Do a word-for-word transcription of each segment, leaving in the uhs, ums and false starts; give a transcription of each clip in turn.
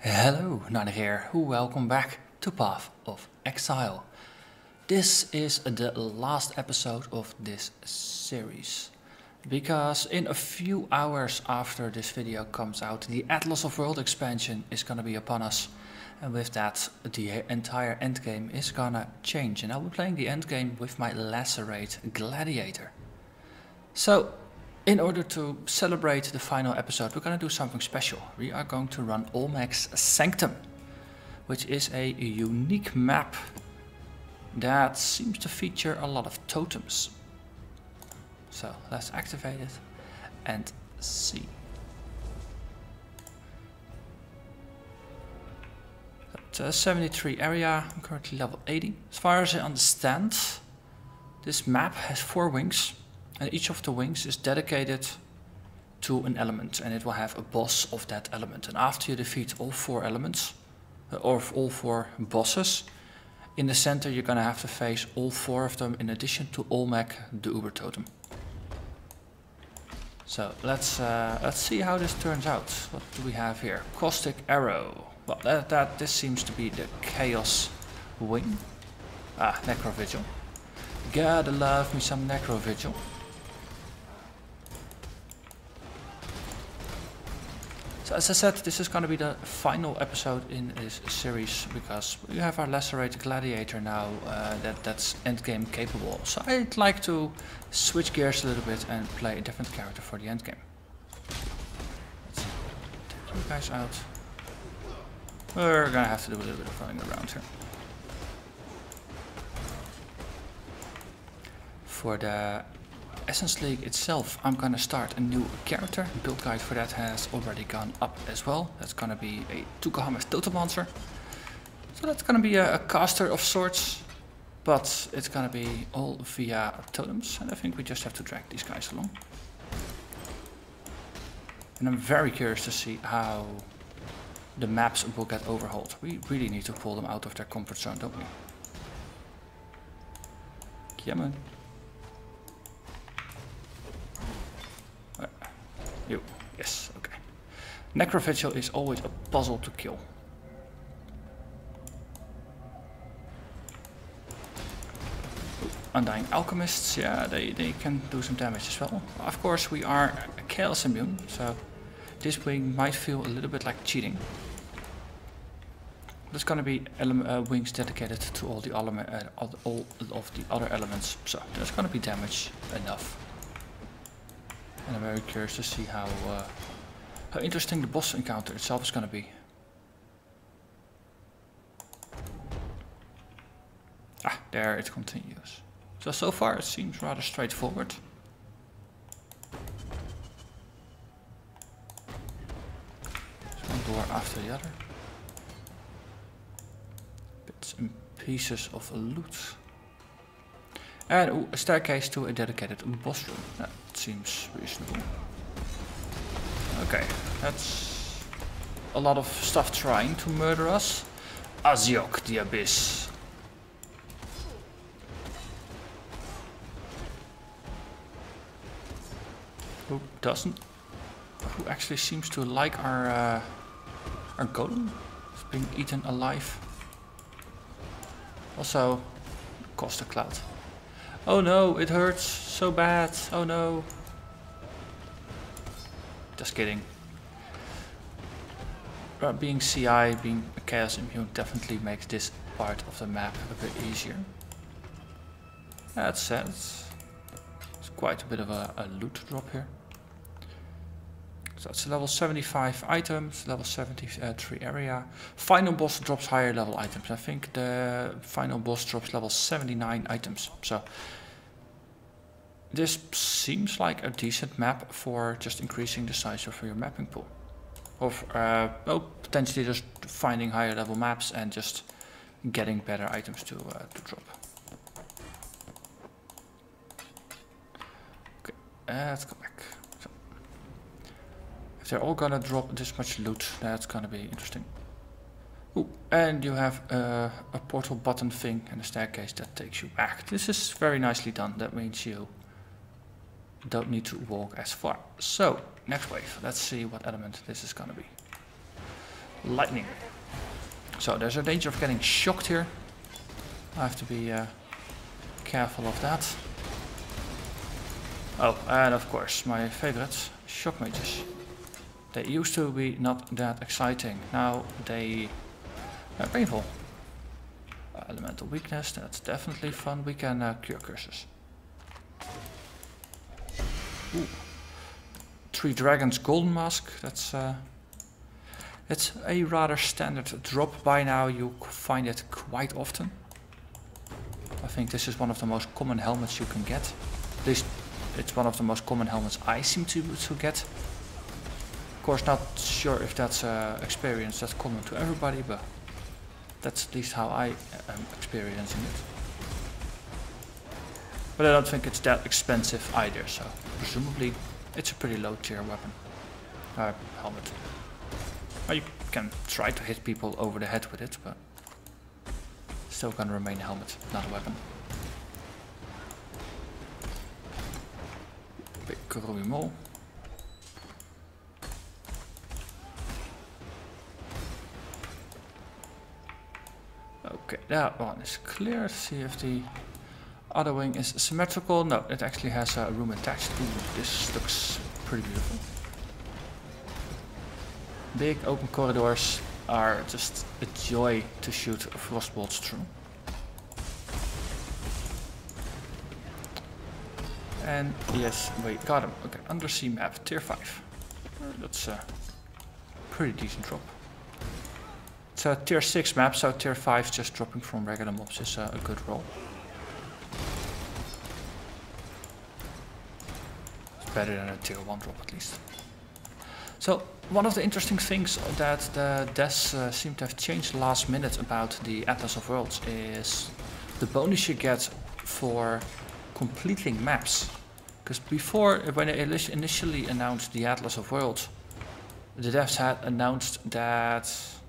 Hello, Nana here, welcome back to Path of Exile. This is the last episode of this series, because in a few hours after this video comes out, the Atlas of World expansion is gonna be upon us, and with that the entire endgame is gonna change, and I'll be playing the endgame with my Lacerate Gladiator. So, in order to celebrate the final episode, we're going to do something special. We are going to run Olmec's Sanctum, which is a unique map that seems to feature a lot of totems. So let's activate it and see. At uh, seventy-three area, I'm currently level eighty. As far as I understand, this map has four wings. And each of the wings is dedicated to an element, and it will have a boss of that element. And after you defeat all four elements, uh, or all four bosses, in the center you're gonna have to face all four of them in addition to Olmec, the Uber Totem. So let's uh, let's see how this turns out. What do we have here? Caustic Arrow. Well, that, that this seems to be the Chaos wing. Ah, Necrovigil. Gotta love me some Necrovigil. So as I said, this is going to be the final episode in this series, because we have our Lacerate Gladiator now uh, that, that's endgame capable. So I'd like to switch gears a little bit and play a different character for the endgame. Let's take you guys out. We're going to have to do a little bit of running around here. For the Essence League itself, I'm gonna start a new character. The build guide for that has already gone up as well. That's gonna be a Tukahamas Totem Monster. So that's gonna be a, a caster of sorts, but it's gonna be all via totems, and I think we just have to drag these guys along. And I'm very curious to see how the maps will get overhauled. We really need to pull them out of their comfort zone, don't we? Yeah, man. You. Yes, okay. Necrovigil is always a puzzle to kill. Ooh, Undying Alchemists, yeah, they, they can do some damage as well. Of course, we are Chaos immune, so this wing might feel a little bit like cheating. There's gonna be uh, wings dedicated to all the, uh, all of the other elements, so there's gonna be damage enough. And I'm very curious to see how uh, how interesting the boss encounter itself is going to be. Ah, there it continues. So, so far it seems rather straightforward. There's one door after the other. Bits and pieces of loot. And ooh, a staircase to a dedicated boss room. That seems reasonable. Okay, that's a lot of stuff trying to murder us. Aziok the Abyss. Who doesn't? Who actually seems to like our uh, our golem? It's being eaten alive. Also, Caustic Cloud. Oh no, it hurts so bad. Oh no. Just kidding. Uh, being C I, being a Chaos immune definitely makes this part of the map a bit easier. That said, it's quite a bit of a, a loot drop here. So it's level seventy-five items, level seventy-three area. Final boss drops higher level items. I think the final boss drops level seventy-nine items. So this seems like a decent map for just increasing the size of your mapping pool. Or uh, well, potentially just finding higher level maps and just getting better items to, uh, to drop. Okay, uh, let's go back. If they're all gonna drop this much loot, that's gonna be interesting. Ooh, and you have uh, a portal button thing and a staircase that takes you back. This is very nicely done. That means you don't need to walk as far. So, next wave. Let's see what element this is gonna be. lightning. So there's a danger of getting shocked here. I have to be uh, careful of that. Oh, and of course my favorites, shock mages. They used to be not that exciting. Now they are painful. Uh, elemental weakness, that's definitely fun. We can uh, cure curses. Ooh. Three dragons golden mask. That's uh, it's a rather standard drop by now. You find it quite often. I think this is one of the most common helmets you can get. At least it's one of the most common helmets I seem to to get. Of course, not sure if that's an uh, experience that's common to everybody, but that's at least how I am experiencing it. But I don't think it's that expensive either, so presumably it's a pretty low tier weapon. Uh, helmet. Well, you can try to hit people over the head with it, but still gonna remain a helmet, not a weapon. Big Kurui Mole. Okay, that one is clear. Let's see if the other wing is symmetrical. No, it actually has a room attached. Ooh, this looks pretty beautiful. Big open corridors are just a joy to shoot frostbolts through. And yes, we got him. Okay, undersea map, tier five. That's a pretty decent drop. It's a tier six map, so tier five just dropping from regular mobs is a, a good roll. It's better than a tier one drop at least. So one of the interesting things that the devs uh, seem to have changed last minute about the Atlas of Worlds is the bonus you get for completing maps. Because before, when they initially announced the Atlas of Worlds, the devs had announced that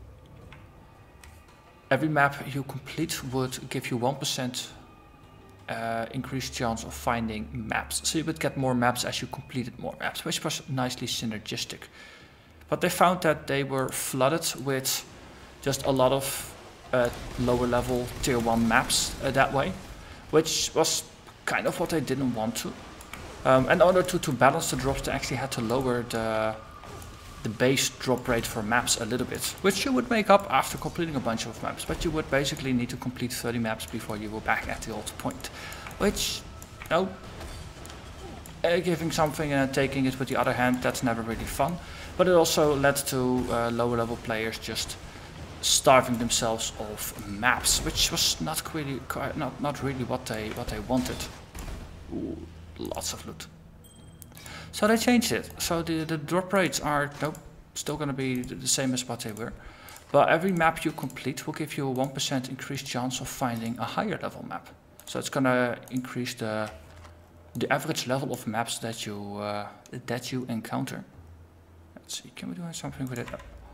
every map you complete would give you one percent uh, increased chance of finding maps. So you would get more maps as you completed more maps, which was nicely synergistic. But they found that they were flooded with just a lot of uh, lower level tier one maps uh, that way, which was kind of what they didn't want to. Um, in order to, to balance the drops, they actually had to lower the the base drop rate for maps a little bit, which you would make up after completing a bunch of maps, but you would basically need to complete thirty maps before you were back at the old point, which, you know, uh, giving something and taking it with the other hand, that's never really fun, but it also led to uh, lower level players just starving themselves of maps, which was not really, not, not really what they, what they wanted. Ooh, lots of loot. So they changed it. So the, the drop rates are nope, still going to be the same as what they were. But every map you complete will give you a one percent increased chance of finding a higher level map. So it's going to increase the the average level of maps that you uh, that you encounter. Let's see, can we do something with it?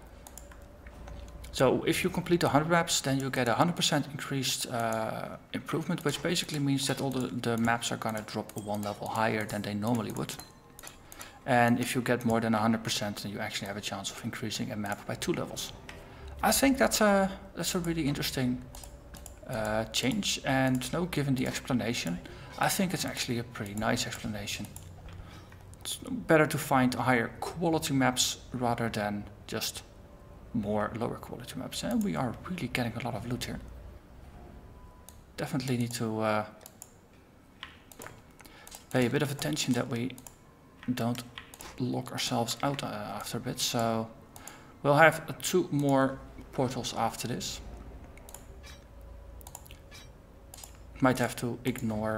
So if you complete one hundred maps, then you get a one hundred percent increased uh, improvement, which basically means that all the, the maps are going to drop one level higher than they normally would. And if you get more than one hundred percent, then you actually have a chance of increasing a map by two levels. I think that's a, that's a really interesting uh, change, and you know, given the explanation, I think it's actually a pretty nice explanation. It's better to find higher quality maps rather than just more lower quality maps, and we are really getting a lot of loot here. Definitely need to uh, pay a bit of attention that we don't lock ourselves out uh, after a bit. So we'll have uh, two more portals after this. Might have to ignore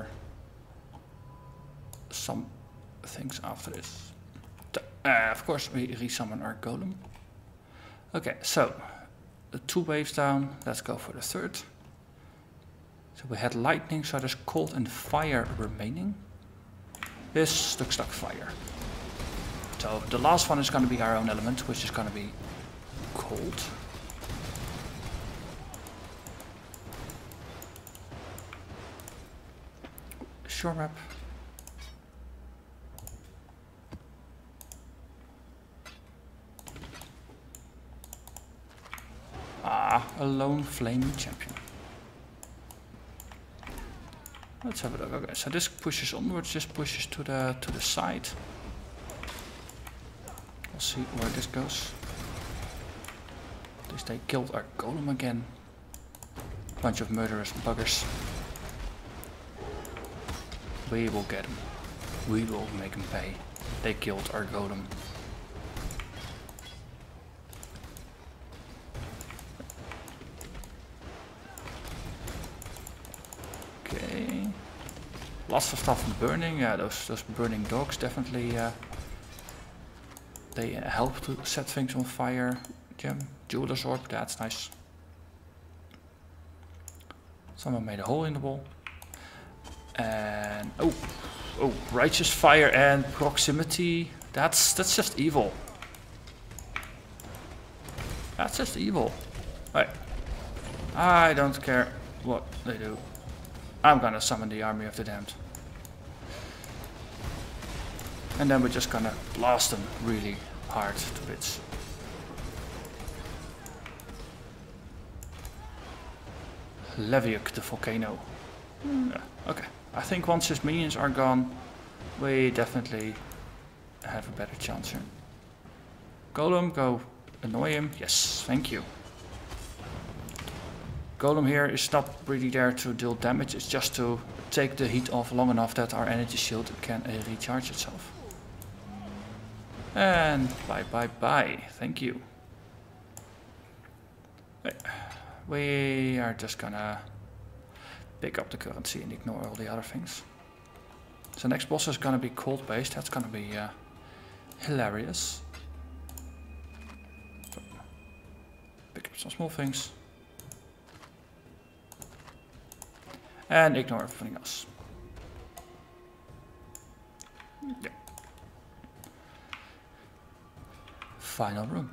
some things after this. Uh, of course we resummon our golem. Okay, so the two waves down, let's go for the third. So we had lightning, so there's cold and fire remaining. This looks like fire. So the last one is going to be our own element, which is going to be cold. Shore map. Ah, a lone flame champion. Let's have a look. Okay, so this pushes onwards, just pushes to the to the side. We'll see where this goes. At least they killed our golem again. Bunch of murderous buggers. We will get them. We will make them pay. They killed our golem. Okay. Lots of stuff burning. Yeah, those those burning dogs definitely uh, they help to set things on fire. Gem, jeweler's orb. That's nice. Someone made a hole in the wall. And oh, oh, righteous fire and proximity. That's that's just evil. That's just evil. Right. I don't care what they do. I'm gonna summon the army of the damned. And then we're just gonna blast them really hard to bits. Leviuk the volcano. Mm. Yeah, okay. I think once his minions are gone, we definitely have a better chance here. Golem, go annoy him. Yes, thank you. Golem here is not really there to deal damage, it's just to take the heat off long enough that our energy shield can uh, recharge itself. And bye bye bye, thank you. We are just gonna pick up the currency and ignore all the other things. So next boss is gonna be cold based, that's gonna be uh, hilarious. So, pick up some small things. And ignore everything else. Yeah. Final room.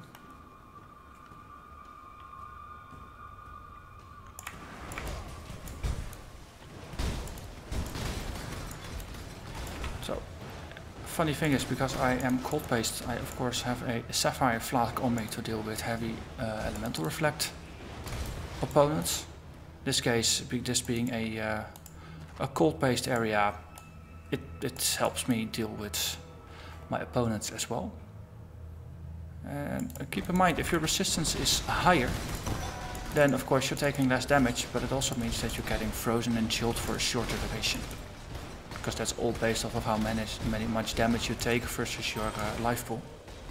So, funny thing is, because I am cold based, I of course have a sapphire flask on me to deal with heavy uh, elemental reflect opponents. In this case, this being a uh, a cold-based area, it, it helps me deal with my opponents as well. And uh, keep in mind, if your resistance is higher, then of course you're taking less damage, but it also means that you're getting frozen and chilled for a shorter duration. Because that's all based off of how many, many much damage you take versus your uh, life pool.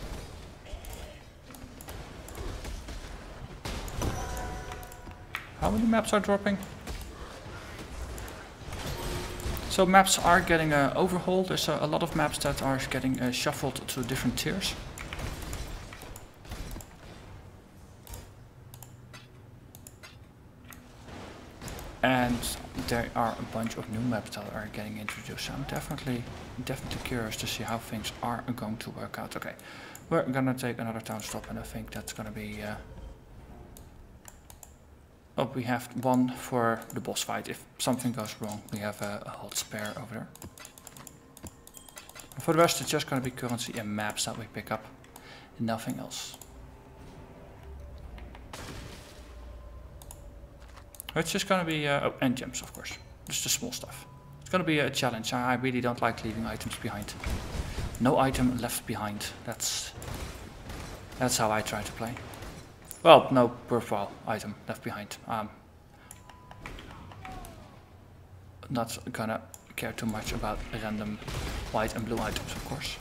How many maps are dropping? So maps are getting uh, overhauled. There's uh, a lot of maps that are getting uh, shuffled to different tiers. And there are a bunch of new maps that are getting introduced. So I'm definitely, definitely curious to see how things are going to work out. Okay, we're gonna take another town stop, and I think that's gonna be. Uh, Oh, we have one for the boss fight. If something goes wrong, we have a, a hold spare over there. For the rest, it's just going to be currency and maps that we pick up, and nothing else. It's just going to be, uh, oh, and gems, of course. Just the small stuff. It's going to be a challenge. I really don't like leaving items behind. No item left behind. That's that's how I try to play. Well, no worthwhile item left behind. Um, not gonna care too much about random white and blue items, of course.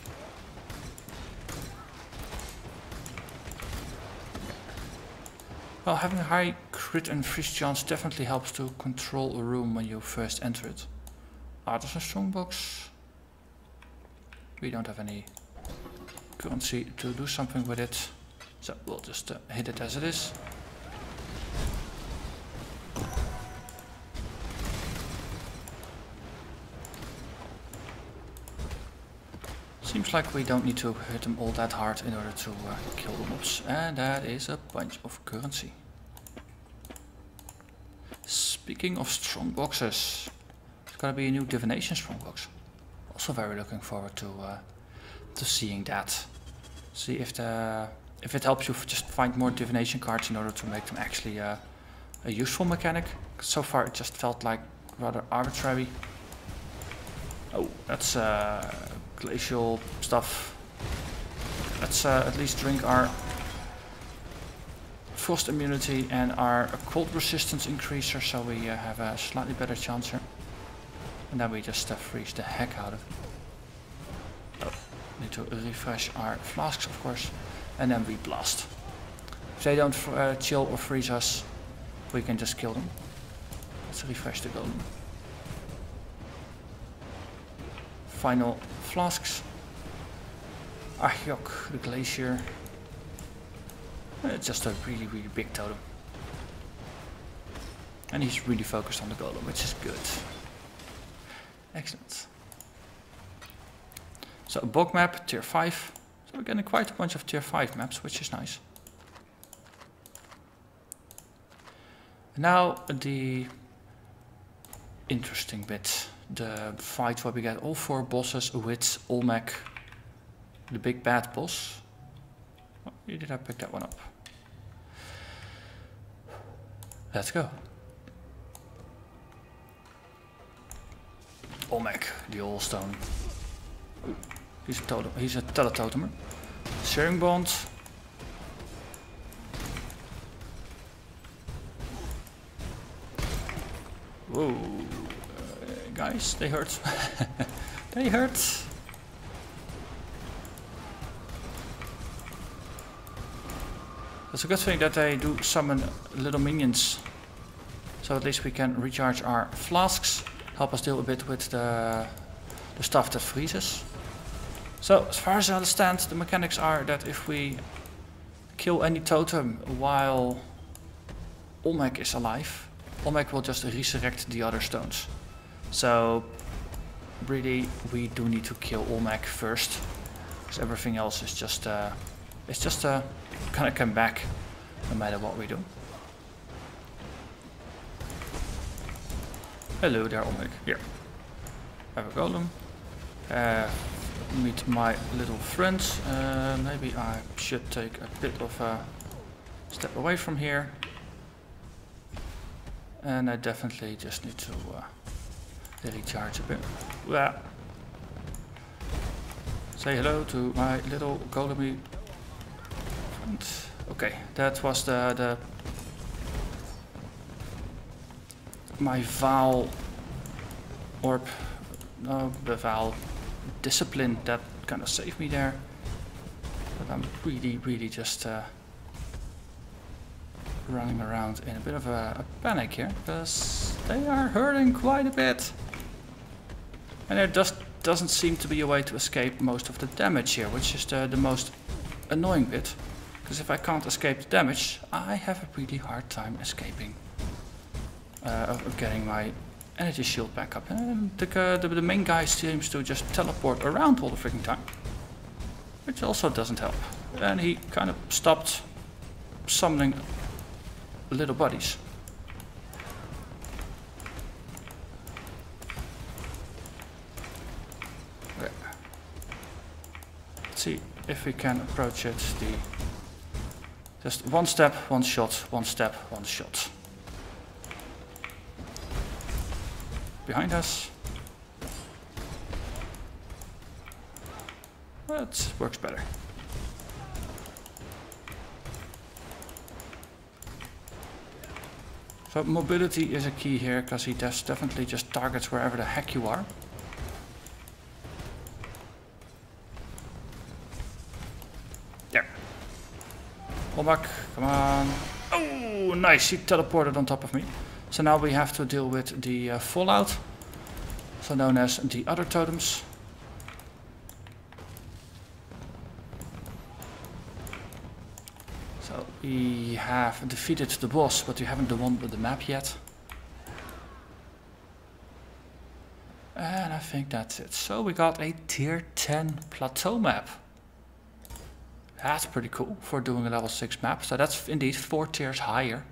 Well, having a high crit and freeze chance definitely helps to control a room when you first enter it. Ah, there's a strongbox. We don't have any currency to do something with it. So we'll just uh, hit it as it is. Seems like we don't need to hit them all that hard in order to uh, kill the mobs. And that is a bunch of currency. Speaking of strongboxes, it's gonna be a new divination strongbox. Also very looking forward to uh, to seeing that. See if the if it helps you just find more divination cards in order to make them actually uh, a useful mechanic. So far it just felt like rather arbitrary. Oh, that's uh, glacial stuff. Let's uh, at least drink our frost immunity and our cold resistance increaser, so we uh, have a slightly better chance here. And then we just uh, freeze the heck out of it. Oh, need to refresh our flasks, of course, and then we blast. If they don't uh, chill or freeze us, we can just kill them. Let's refresh the golem. Final flasks. Archeok, the glacier. It's just a really, really big totem. And he's really focused on the golem, which is good. Excellent. So a bog map, tier five. So we're getting quite a bunch of tier five maps, which is nice. Now the interesting bit. The fight where we get all four bosses with Olmec, the big bad boss. Oh, did I pick that one up? Let's go. Olmec, the old stone. Ooh, he's a totem. He's a teletotemer. Sharing bond. Whoa, uh, guys, they hurt. They hurt. It's a good thing that they do summon little minions, so at least we can recharge our flasks, help us deal a bit with the, the stuff that freezes. So, as far as I understand, the mechanics are that if we kill any totem while Olmec is alive, Olmec will just resurrect the other stones. So, really, we do need to kill Olmec first, because everything else is just, uh, it's just uh, gonna come back no matter what we do. Hello there, Olmec. Here. Have a golem. Uh, meet my little friends. Uh, maybe I should take a bit of a step away from here. And I definitely just need to uh, recharge a bit. Yeah. Say hello to my little golemy friend. Okay, that was the, the my Vaal orb. No, the Vaal discipline that kind of saved me there. But I'm really, really just uh, running around in a bit of a, a panic here, because they are hurting quite a bit. And there just doesn't seem to be a way to escape most of the damage here, which is the, the most annoying bit. Because if I can't escape the damage, I have a pretty hard time escaping. Uh, of getting my energy shield back up. And the, uh, the, the main guy seems to just teleport around all the freaking time. Which also doesn't help. And he kind of stopped summoning little buddies. Okay. Let's see if we can approach it. The just one step, one shot, one step, one shot. Behind us. That works better. So mobility is a key here, because he does definitely just targets wherever the heck you are. There. Olmec, come on. Oh, nice, he teleported on top of me. So now we have to deal with the uh, fallout, so known as the other totems. So we have defeated the boss, but we haven't won the map yet. And I think that's it. So we got a tier ten plateau map. That's pretty cool for doing a level six map. So that's indeed four tiers higher.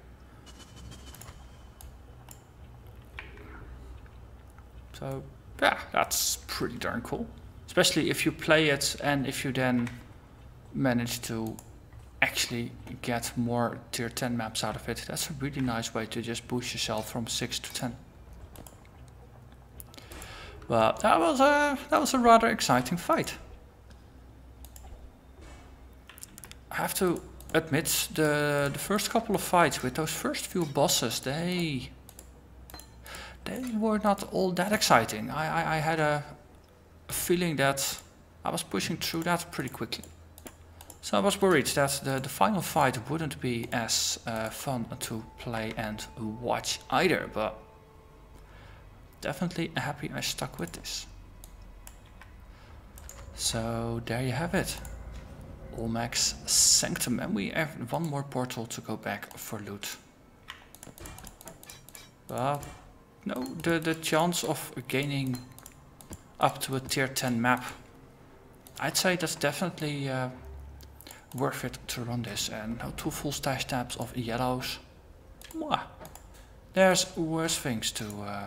So yeah, that's pretty darn cool. Especially if you play it and if you then manage to actually get more tier ten maps out of it. That's a really nice way to just boost yourself from six to ten. But that was a, that was a rather exciting fight. I have to admit, the, the first couple of fights with those first few bosses, they... They were not all that exciting. I, I, I had a, a feeling that I was pushing through that pretty quickly. So I was worried that the, the final fight wouldn't be as uh, fun to play and watch either, but definitely happy I stuck with this. So there you have it. Olmec's Sanctum, and we have one more portal to go back for loot. But no, the, the chance of gaining up to a tier ten map, I'd say that's definitely uh, worth it to run this. And no two full stash tabs of yellows. Mwah. There's worse things to uh,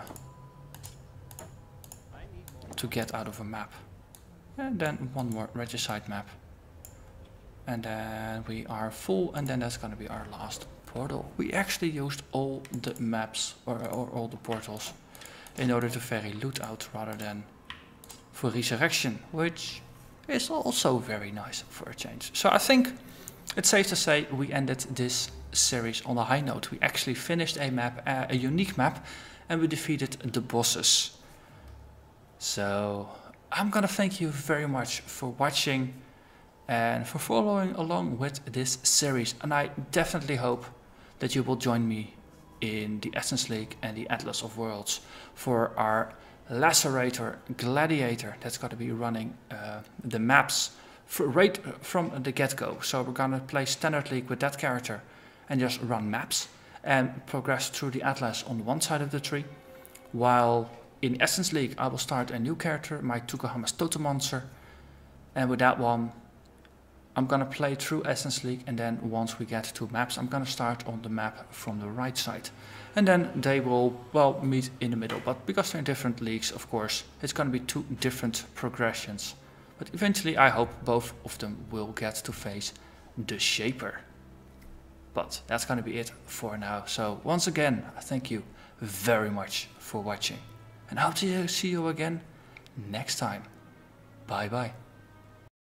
to get out of a map. And then one more regicide map. And then we are full, and then that's gonna be our last portal. We actually used all the maps or, or all the portals in order to ferry loot out rather than for resurrection, which is also very nice for a change. So I think it's safe to say we ended this series on a high note. We actually finished a map, uh, a unique map, and we defeated the bosses. So I'm gonna thank you very much for watching and for following along with this series, and I definitely hope that you will join me in the Essence League and the Atlas of Worlds for our Lacerator Gladiator that's going to be running uh, the maps for, right from the get-go. So we're going to play Standard League with that character and just run maps and progress through the Atlas on one side of the tree, while in Essence League I will start a new character, my Tukohama's Totem Monster, and with that one I'm gonna play through Essence League, and then once we get to maps, I'm gonna start on the map from the right side. And then they will, well, meet in the middle. But because they're in different leagues, of course, it's gonna be two different progressions. But eventually I hope both of them will get to face the Shaper. But that's gonna be it for now. So once again, thank you very much for watching. And I hope to see you again next time. Bye bye.